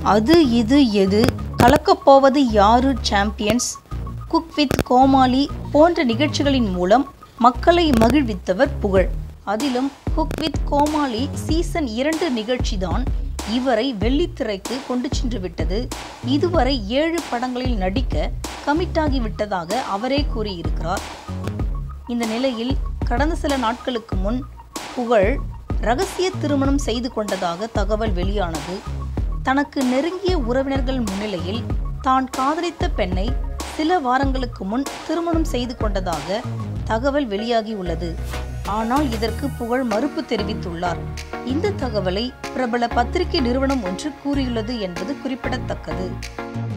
அது இது எது, கலக்கப்போவது யாரு சாம்பியன்ஸ், குக் வித் கோமாளி போன்ற நிகழ்ச்சிகளின் மூலம் மக்களை மகிழ்வித்தவர் புகழ். அதிலும் குக் வித் கோமாளி சீசன் 2 நிகழ்ச்சிதான் இவரை வெள்ளித்திரைக்கு கொண்டு சென்று விட்டது. இதுவரை 7 படங்களில் நடிக்க கமிட்டாகி விட்டதாக அவரே கூறியிருக்கிறார். இந்த நிலையில் கடந்த சில நாட்களுக்கு முன் புகழ் ரகசிய திருமணம் செய்து கொண்டதாக தகவல் வெளியானது. தனக்கு நெருங்கிய உறவினர்கள் முன்னிலையில் தான் காதலித்த பெண்ணை சில வாரங்களுக்கு முன் திருமணம் செய்து கொண்டதாக தகவல் வெளியாகி உள்ளது. ஆனால் இதற்கு புகழ் மறுப்பு தெரிவித்துள்ளார். இந்த தகவலை பிரபல பத்திரிகை நிறுவனம் ஒன்று கூறியுள்ளது என்பது குறிப்பிடத்தக்கது.